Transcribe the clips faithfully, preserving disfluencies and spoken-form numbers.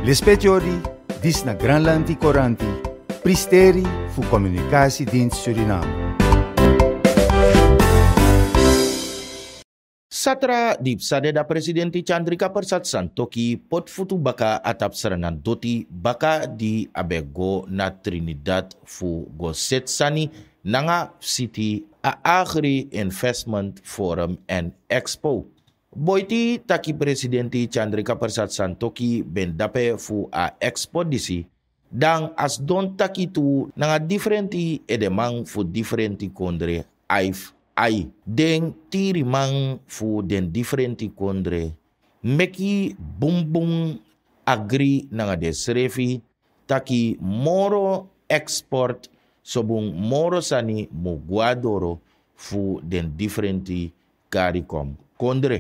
Lespetiori, dis na Granlandi Coranti, pristeri fu Communicatiedienst Suriname. Satra dipsade da Presidenti Chandrika Persat Santoki pot futu baka atap serenan doti baka di abego na Trinidad fu goset sani nanga city a Agri Investment Forum and Expo. Boiti taki Presidenti Chandrika Persat Santoki ben dape fu a expo disi dan as don taki tu nanga differenti edemang fu differenti kondre aif ai den tiri mang fu den differenti kondre meki bumbung agri nanga desrefi taki moro export sobung moro sani mo guadoro fu den differenti CARICOM kondre.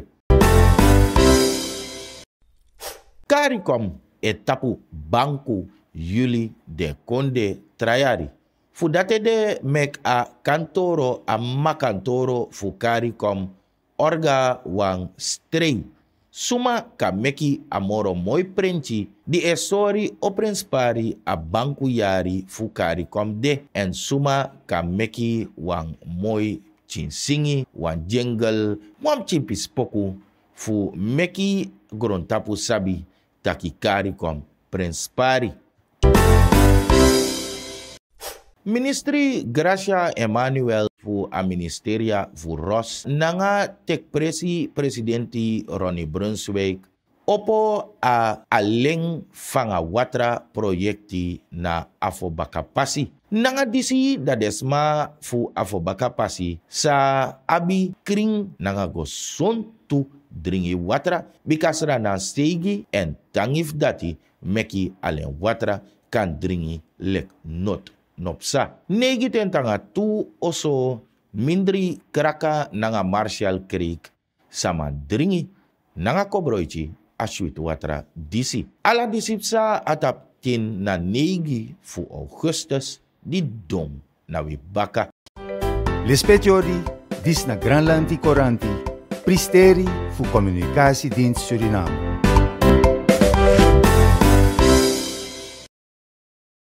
CARICOM etapu banku yuli de konde trayari. Fu date de mek a kantoro a makantoro fu CARICOM orga wang strei. Suma ka meki amoro moi prenchi di esori oprenspari a banku yari fu CARICOM de en suma ka meki wang moi chinsingi wan jengle mwam chimpis poku fu meki grontapu sabi taki CARICOM prenspari. Ministri Gracia Emmanuel fu a ministeria fu Ros nanga tek presi presidenti Ronnie Brunswijk opo a aleng fanga watra proyekti na Afobakapasi. Nanga disi da desma fu Afobakapasi sa abi kring nanga gosontu dringi watra bikasra na stegi en tangif dati meki alen watra kan dringi lek not nopsa. Negi tentanga tu oso mindri kraka nanga Marshall Creek sama dringi nanga kobroichi aswit watra disi. Ala disipsa atap tin na negi fu Augustus di dom na wibaka. Lespetiori, dis na Granlandi Coranti, pristeri fu Communicatiedienst Suriname.